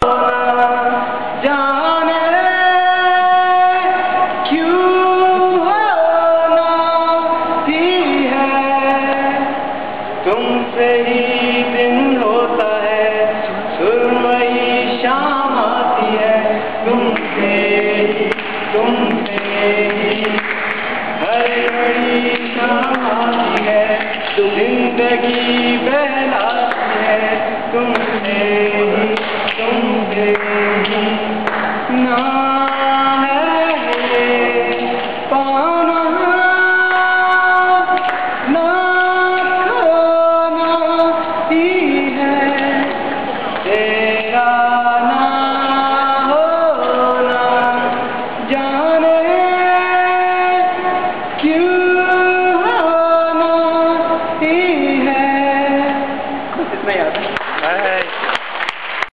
जाने क्यों होना ही है, तुमसे ही दिन होता है, सुरमई शाम आती है, तुमसे ही हर घड़ी शाम आती है, जिंदगी बहलाती है, तुमसे ही ना है पाना ना खाना ही है तेरा।